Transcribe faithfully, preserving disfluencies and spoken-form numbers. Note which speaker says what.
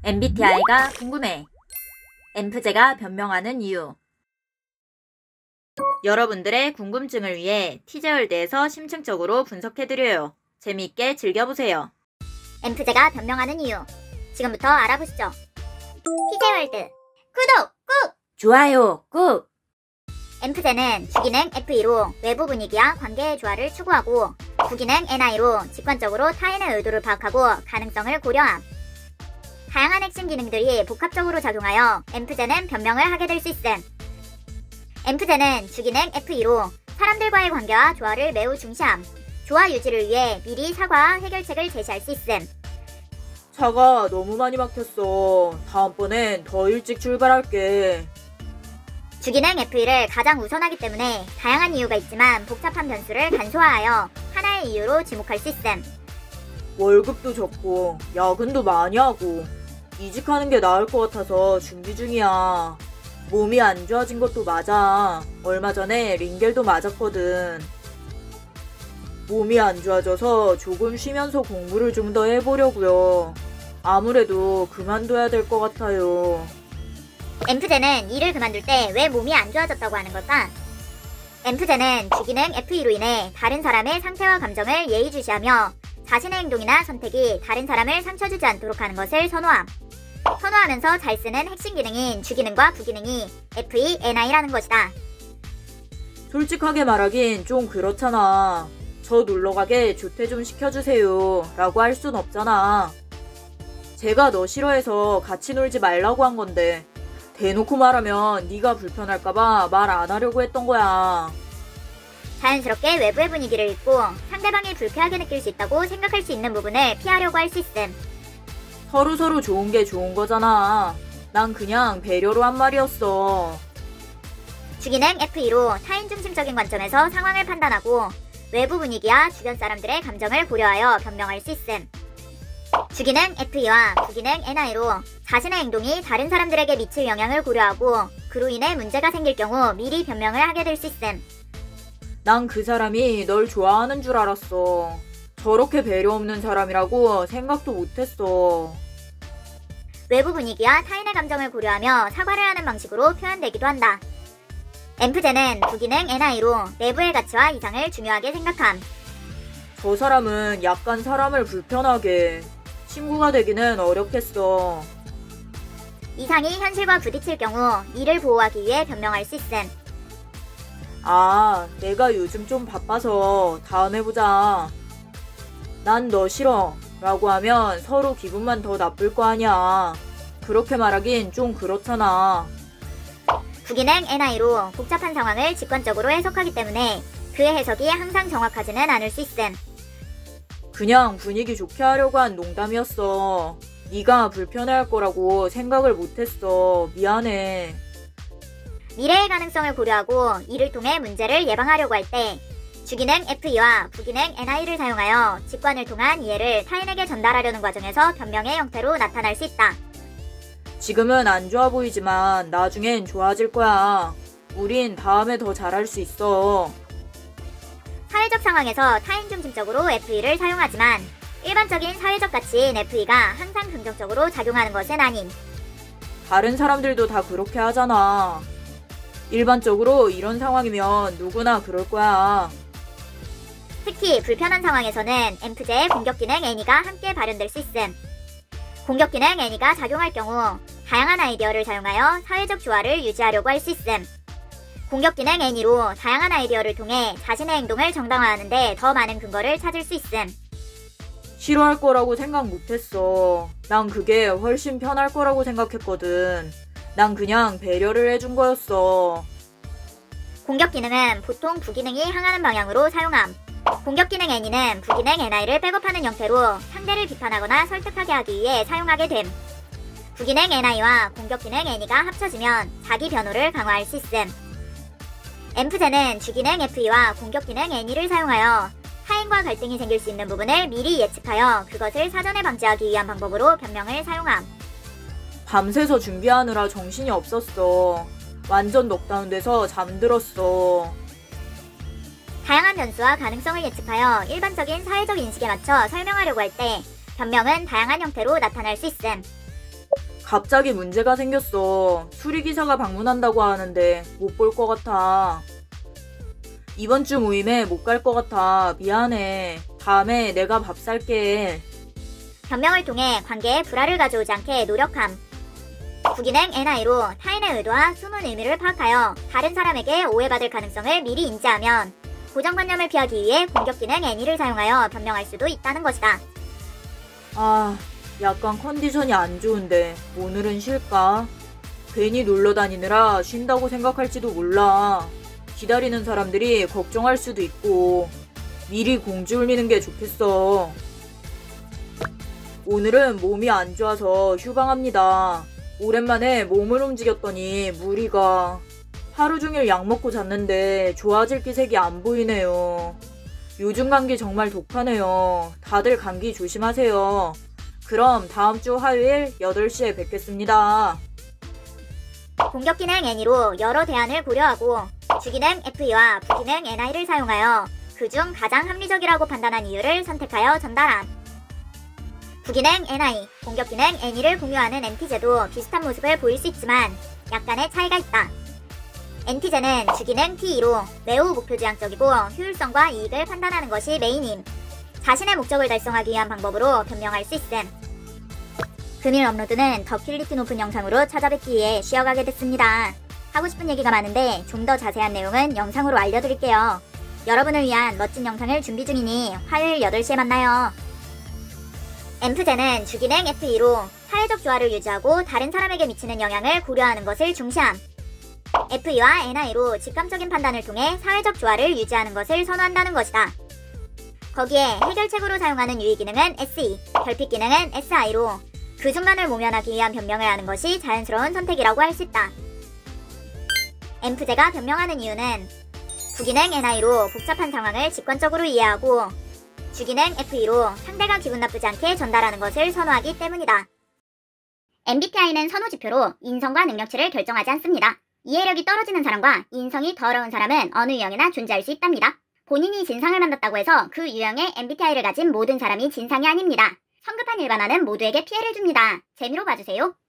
Speaker 1: 엠비티아이가 궁금해. 엠프제가 변명하는 이유. 여러분들의 궁금증을 위해 티제월드에서 심층적으로 분석해드려요. 재미있게 즐겨보세요.
Speaker 2: 엠프제가 변명하는 이유. 지금부터 알아보시죠. 티제월드 구독 꾹!
Speaker 1: 좋아요 꾹!
Speaker 2: 엠프제는 주기능 에프이로 외부 분위기와 관계의 조화를 추구하고, 부기능 엔아이로 직관적으로 타인의 의도를 파악하고 가능성을 고려함. 다양한 핵심 기능들이 복합적으로 작용하여 엠프제는 변명을 하게 될 수 있음. 엠프제는 주기능 에프이로 사람들과의 관계와 조화를 매우 중시함. 조화 유지를 위해 미리 사과와 해결책을 제시할 수 있음.
Speaker 3: 차가 너무 많이 막혔어. 다음번엔 더 일찍 출발할게.
Speaker 2: 주기능 에프이를 가장 우선하기 때문에 다양한 이유가 있지만 복잡한 변수를 간소화하여 하나의 이유로 지목할 수 있음.
Speaker 3: 월급도 적고 야근도 많이 하고 이직하는 게 나을 것 같아서 준비 중이야. 몸이 안 좋아진 것도 맞아. 얼마 전에 링겔도 맞았거든. 몸이 안 좋아져서 조금 쉬면서 공부를 좀 더 해보려고요. 아무래도 그만둬야 될 것 같아요.
Speaker 2: 엠프제는 일을 그만둘 때 왜 몸이 안 좋아졌다고 하는 걸까? 엠프제는 주기능 에프이로 인해 다른 사람의 상태와 감정을 예의주시하며 자신의 행동이나 선택이 다른 사람을 상처 주지 않도록 하는 것을 선호함. 선호하면서 잘 쓰는 핵심 기능인 주기능과 부기능이 에프이, 엔아이라는 것이다.
Speaker 3: 솔직하게 말하긴 좀 그렇잖아. 저 놀러가게 조퇴 좀 시켜주세요 라고 할 순 없잖아. 제가 너 싫어해서 같이 놀지 말라고 한 건데 대놓고 말하면 네가 불편할까봐 말 안 하려고 했던 거야.
Speaker 2: 자연스럽게 외부의 분위기를 읽고 상대방이 불쾌하게 느낄 수 있다고 생각할 수 있는 부분을 피하려고 할 수 있음.
Speaker 3: 서로서로 좋은 게 좋은 거잖아. 난 그냥 배려로 한 말이었어.
Speaker 2: 주기능 에프이로 타인 중심적인 관점에서 상황을 판단하고 외부 분위기와 주변 사람들의 감정을 고려하여 변명할 수 있음. 주기능 에프이와 부기능 엔아이로 자신의 행동이 다른 사람들에게 미칠 영향을 고려하고 그로 인해 문제가 생길 경우 미리 변명을 하게 될 수 있음.
Speaker 3: 난 그 사람이 널 좋아하는 줄 알았어. 저렇게 배려 없는 사람이라고 생각도 못했어.
Speaker 2: 외부 분위기와 타인의 감정을 고려하며 사과를 하는 방식으로 표현되기도 한다. 엠프제는 부기능 엔아이로 내부의 가치와 이상을 중요하게 생각함.
Speaker 3: 저 사람은 약간 사람을 불편하게. 친구가 되기는 어렵겠어.
Speaker 2: 이상이 현실과 부딪힐 경우 이를 보호하기 위해 변명할 수 있음.
Speaker 3: 아, 내가 요즘 좀 바빠서 다음에 보자. 난 너 싫어 라고 하면 서로 기분만 더 나쁠 거 아니야. 그렇게 말하긴 좀 그렇잖아.
Speaker 2: 부기능 엔아이로 복잡한 상황을 직관적으로 해석하기 때문에 그의 해석이 항상 정확하지는 않을 수 있음.
Speaker 3: 그냥 분위기 좋게 하려고 한 농담이었어. 네가 불편해할 거라고 생각을 못했어. 미안해.
Speaker 2: 미래의 가능성을 고려하고 이를 통해 문제를 예방하려고 할 때 주기능 에프이와 부기능 엔아이를 사용하여 직관을 통한 이해를 타인에게 전달하려는 과정에서 변명의 형태로 나타날 수 있다.
Speaker 3: 지금은 안 좋아 보이지만 나중엔 좋아질 거야. 우린 다음에 더 잘할 수 있어.
Speaker 2: 사회적 상황에서 타인 중심적으로 에프이를 사용하지만 일반적인 사회적 가치인 에프이가 항상 긍정적으로 작용하는 것은 아님.
Speaker 3: 다른 사람들도 다 그렇게 하잖아. 일반적으로 이런 상황이면 누구나 그럴 거야.
Speaker 2: 특히 불편한 상황에서는 엠프제의 공격 기능 애니가 함께 발현될 수 있음. 공격 기능 애니가 작용할 경우 다양한 아이디어를 사용하여 사회적 조화를 유지하려고 할 수 있음. 공격 기능 애니로 다양한 아이디어를 통해 자신의 행동을 정당화하는 데 더 많은 근거를 찾을 수 있음.
Speaker 3: 싫어할 거라고 생각 못했어. 난 그게 훨씬 편할 거라고 생각했거든. 난 그냥 배려를 해준 거였어.
Speaker 2: 공격 기능은 보통 부기능이 향하는 방향으로 사용함. 공격 기능 애니는 부기능 엔아이를 백업하는 형태로 상대를 비판하거나 설득하게 하기 위해 사용하게 됨. 부기능 엔아이와 공격 기능 애니가 합쳐지면 자기 변호를 강화할 수 있음. 엠프제는 주기능 에프이와 공격 기능 애니를 사용하여 타인과 갈등이 생길 수 있는 부분을 미리 예측하여 그것을 사전에 방지하기 위한 방법으로 변명을 사용함.
Speaker 3: 밤새서 준비하느라 정신이 없었어. 완전 넉다운돼서 잠들었어.
Speaker 2: 다양한 변수와 가능성을 예측하여 일반적인 사회적 인식에 맞춰 설명하려고 할 때 변명은 다양한 형태로 나타날 수 있음.
Speaker 3: 갑자기 문제가 생겼어. 수리기사가 방문한다고 하는데 못 볼 것 같아. 이번 주 모임에 못 갈 것 같아. 미안해. 다음에 내가 밥 살게.
Speaker 2: 변명을 통해 관계에 불화를 가져오지 않게 노력함. 부기능 엔아이로 타인의 의도와 숨은 의미를 파악하여 다른 사람에게 오해받을 가능성을 미리 인지하면 고정관념을 피하기 위해 공격기능 애니를 사용하여 변명할 수도 있다는 것이다.
Speaker 3: 아, 약간 컨디션이 안 좋은데 오늘은 쉴까? 괜히 놀러 다니느라 쉰다고 생각할지도 몰라. 기다리는 사람들이 걱정할 수도 있고 미리 공지 울리는 게 좋겠어. 오늘은 몸이 안 좋아서 휴방합니다. 오랜만에 몸을 움직였더니 무리가. 하루 종일 약 먹고 잤는데 좋아질 기색이 안 보이네요. 요즘 감기 정말 독하네요. 다들 감기 조심하세요. 그럼 다음 주 화요일 여덟 시에 뵙겠습니다.
Speaker 2: 공격기능 애니로 여러 대안을 고려하고 주기능 에프이와 부기능 엔아이를 사용하여 그중 가장 합리적이라고 판단한 이유를 선택하여 전달함. 부기능 엔아이, 공격기능 애니를 공유하는 엔티제도 비슷한 모습을 보일 수 있지만 약간의 차이가 있다. 엔티제는 주기능 티이로 매우 목표지향적이고 효율성과 이익을 판단하는 것이 메인임. 자신의 목적을 달성하기 위한 방법으로 변명할 수 있음. 금일 업로드는 더 퀄리티 높은 영상으로 찾아뵙기 위해 쉬어가게 됐습니다. 하고 싶은 얘기가 많은데 좀 더 자세한 내용은 영상으로 알려드릴게요. 여러분을 위한 멋진 영상을 준비 중이니 화요일 여덟 시에 만나요. 엠프제는 주기능 에프이로 사회적 조화를 유지하고 다른 사람에게 미치는 영향을 고려하는 것을 중시함. 에프이와 엔아이로 직감적인 판단을 통해 사회적 조화를 유지하는 것을 선호한다는 것이다. 거기에 해결책으로 사용하는 유의기능은 에스이, 결핍기능은 에스아이로 그 중간을 모면하기 위한 변명을 하는 것이 자연스러운 선택이라고 할 수 있다. 엠프제가 변명하는 이유는 부기능 엔아이로 복잡한 상황을 직관적으로 이해하고 주기능 에프이로 상대가 기분 나쁘지 않게 전달하는 것을 선호하기 때문이다. 엠비티아이는 선호지표로 인성과 능력치를 결정하지 않습니다. 이해력이 떨어지는 사람과 인성이 더러운 사람은 어느 유형이나 존재할 수 있답니다. 본인이 진상을 만났다고 해서 그 유형의 엠비티아이를 가진 모든 사람이 진상이 아닙니다. 성급한 일반화는 모두에게 피해를 줍니다. 재미로 봐주세요.